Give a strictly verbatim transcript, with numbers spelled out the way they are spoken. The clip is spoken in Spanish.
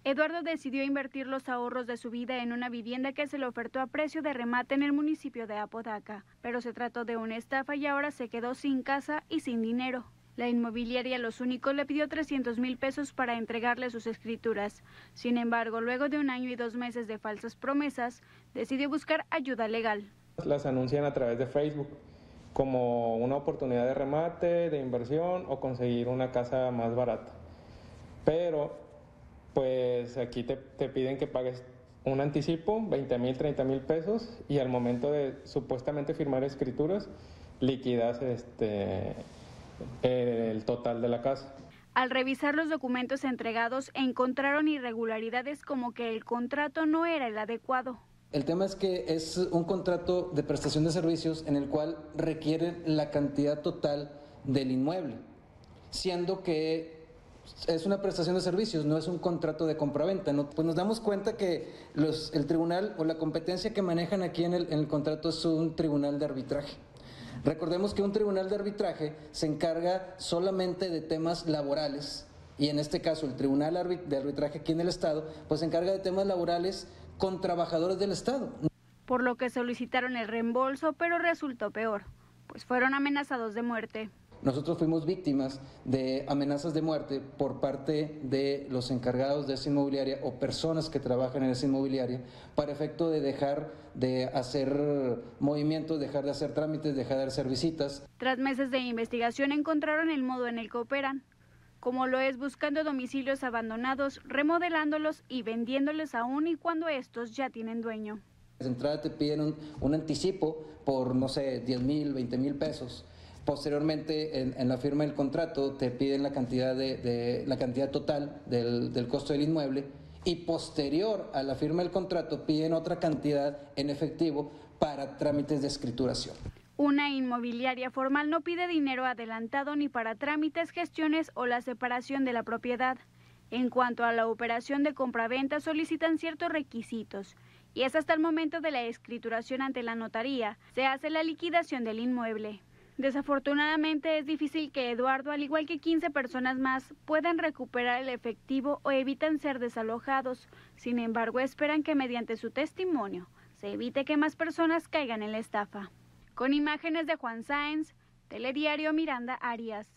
Eduardo decidió invertir los ahorros de su vida en una vivienda que se le ofertó a precio de remate en el municipio de Apodaca, pero se trató de una estafa y ahora se quedó sin casa y sin dinero. La inmobiliaria Los Únicos le pidió trescientos mil pesos para entregarle sus escrituras. Sin embargo, luego de un año y dos meses de falsas promesas, decidió buscar ayuda legal. Las anuncian a través de Facebook como una oportunidad de remate, de inversión o conseguir una casa más barata. Pero pues aquí te, te piden que pagues un anticipo, veinte mil, treinta mil pesos, y al momento de supuestamente firmar escrituras, liquidas este, el total de la casa. Al revisar los documentos entregados, encontraron irregularidades como que el contrato no era el adecuado. El tema es que es un contrato de prestación de servicios en el cual requieren la cantidad total del inmueble, siendo que es una prestación de servicios, no es un contrato de compraventa, ¿no? Pues nos damos cuenta que los, el tribunal o la competencia que manejan aquí en el, en el contrato es un tribunal de arbitraje. Recordemos que un tribunal de arbitraje se encarga solamente de temas laborales y en este caso el tribunal de arbitraje aquí en el Estado pues se encarga de temas laborales con trabajadores del Estado. Por lo que solicitaron el reembolso, pero resultó peor, pues fueron amenazados de muerte. Nosotros fuimos víctimas de amenazas de muerte por parte de los encargados de esa inmobiliaria o personas que trabajan en esa inmobiliaria para efecto de dejar de hacer movimientos, dejar de hacer trámites, dejar de hacer visitas. Tras meses de investigación encontraron el modo en el que operan, como lo es buscando domicilios abandonados, remodelándolos y vendiéndoles aún y cuando estos ya tienen dueño. De entrada te piden un, un anticipo por, no sé, diez mil, veinte mil pesos. Posteriormente, en, en la firma del contrato, te piden la cantidad, de, de, la cantidad total del, del costo del inmueble y posterior a la firma del contrato piden otra cantidad en efectivo para trámites de escrituración. Una inmobiliaria formal no pide dinero adelantado ni para trámites, gestiones o la separación de la propiedad. En cuanto a la operación de compraventa, solicitan ciertos requisitos y es hasta el momento de la escrituración ante la notaría se hace la liquidación del inmueble. Desafortunadamente es difícil que Eduardo, al igual que quince personas más, puedan recuperar el efectivo o evitan ser desalojados. Sin embargo, esperan que mediante su testimonio se evite que más personas caigan en la estafa. Con imágenes de Juan Sáenz, Telediario Miranda Arias.